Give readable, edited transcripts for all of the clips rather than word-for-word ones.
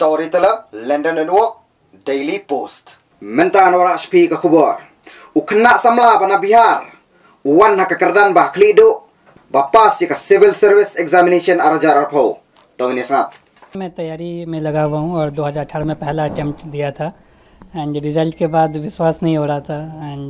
Storyteller, London Network, Daily Post. Menta norak spi ke kubur. Ukena samla bana Bihar. Wan hakakardan bah klido. Bapas ya Civil Service Examination arajar arpo. तो इन्हें साथ मैं तैयारी में लगा हुआ हूँ और 2018 में पहला अटेम्प्ट दिया था एंड रिज़ल्ट के बाद विश्वास नहीं हो रहा था एंड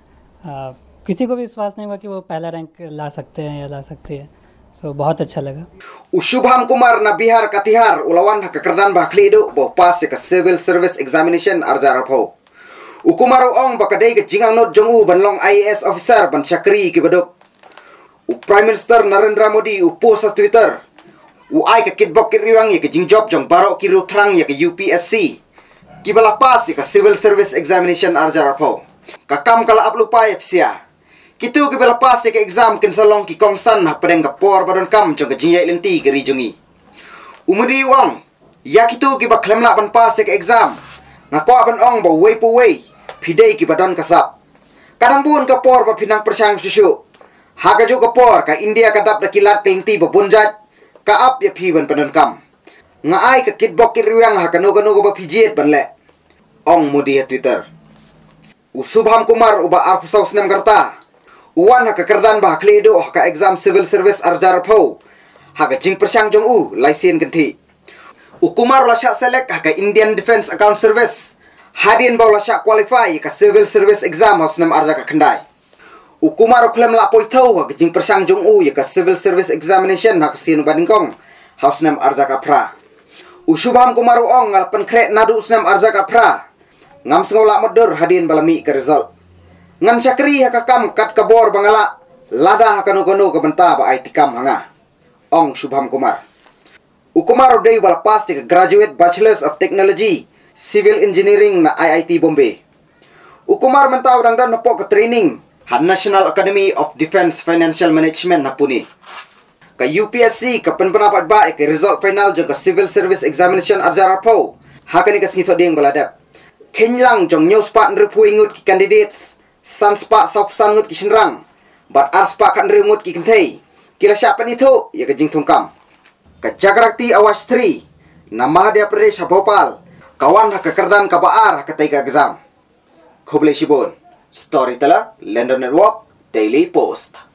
किसी को भी विश्वास नहीं हुआ कि वो पहला रैंक ला सकते हैं या ला सकती है सो बहुत अच्छा लगा Ushubham Kumar na Bihar Katihar ulawan hakakardan bakli do bo pas ka Civil Service Examination arjar arpo Ukumar ong bakadai ke jingang not jongu banlong IAS officer ban chakri ki badok Prime Minister Narendra Modi post sa Twitter Uai ke kitbok kiriwang ya ke jingjob jong barok kiru trang ya ke UPSC. Kibala pas ya ke Civil Service Examination arjar arpo. Kakam kala aplupa ya psia. Kitu kibala pas ya ke exam kinsalong ki kongsan na pedeng ke por badon kam jong ke jingjai lenti ke rijongi. Umudi wang. Ya kitu kiba klemla ban pas ya ke exam. Ngako ban ong ba way po way. Pidei ki badon kasap. Kadang pun ke por ba pinang persang susu. Haga jo ke por ka India kadap da kilat kelenti ba bunjat. Kaap ya piban panon kam. Ngaai ka kitbok kiriwang hakano-kano ko ba pijiet banle. Ong mudi ya Twitter. Usubham Kumar uba arpusaw sinam karta. Uwan hakakardan ba haklido haka exam civil service arjar po. Haka jing persyang jong u laisin ganti. Ukumar lasyak select haka Indian Defense Account Service. Hadin ba lasyak qualify ka civil service exam haus nam arja ka kendai. Ukumar uklem la poitau ha jing persang jong u ya ka civil service examination ha kasinu badingkong haus nam arja ka pra. Ushubham Kumar ong ngal penkret nadu usnam arja ka pra. Ngam sengola modur hadin balami ka result. Ngan syakri ha kakam kat kabor bangala lada ha kanu-kanu ka benta ba ai tikam hanga. Ong Shubham Kumar. Ukumar udai bala pas ka graduate Bachelors of Technology Civil Engineering na IIT Bombay. Ukumar mentau dangdan napok ka training National Academy of Defense Financial Management na puni. Ka UPSC ka pendapat ba ke result final jong ka Civil Service Examination arjar po. Hakani ka sinito ding baladap. Kenyang jong news pa nrupu ingut ki candidates sanspa sop sangut ki sinrang. Bat arspa kan ringut ki kentei. Kila siapan itu ya ka jing tungkam. Ka Jagrakti Awas 3 na Madhya Pradesh Bhopal kawan hakakardan ka baar ka taiga exam. Khoble Shibon Storyteller, London Network, Daily Post.